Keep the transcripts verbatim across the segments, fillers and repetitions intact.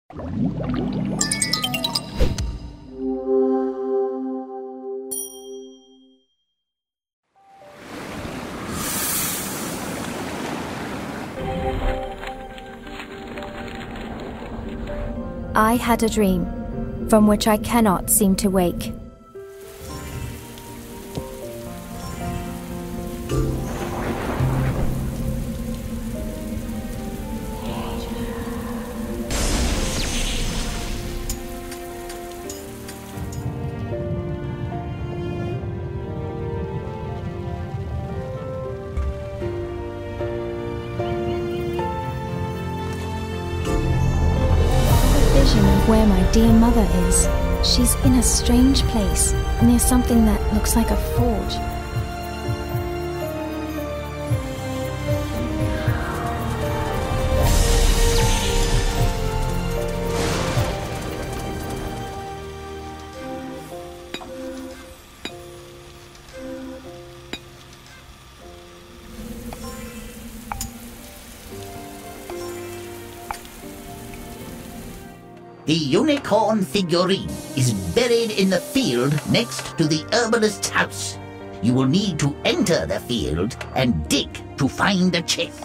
I had a dream, from which I cannot seem to wake. Of where my dear mother is. She's in a strange place, near something that looks like a forge. The unicorn figurine is buried in the field next to the herbalist's house. You will need to enter the field and dig to find the chest.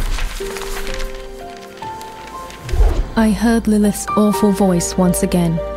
I heard Lilith's awful voice once again.